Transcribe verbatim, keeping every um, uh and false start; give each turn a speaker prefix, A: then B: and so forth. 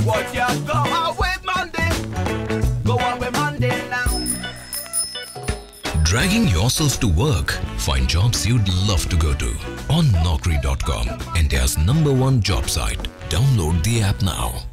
A: What you go away Monday? Go away Monday now.
B: Dragging yourself to work? Find jobs you'd love to go to on Naukri dot com, India's number one job site. Download the app now.